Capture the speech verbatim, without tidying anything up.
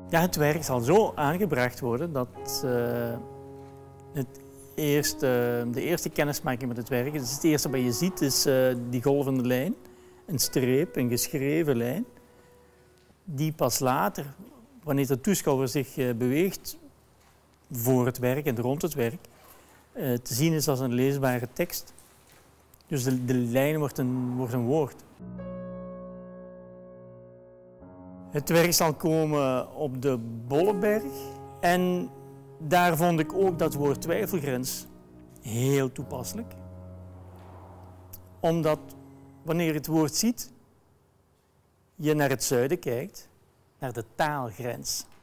Ja, het werk zal zo aangebracht worden dat uh, het eerste, de eerste kennismaking met het werk, dus het eerste wat je ziet is uh, die golvende lijn, een streep, een geschreven lijn, die pas later, wanneer de toeschouwer zich uh, beweegt voor het werk en rond het werk, uh, te zien is als een leesbare tekst. Dus de, de lijn wordt een, wordt een woord. Het werk zal komen op de Bolleberg en daar vond ik ook dat woord twijfelgrens heel toepasselijk. Omdat wanneer je het woord ziet, je naar het zuiden kijkt, naar de taalgrens.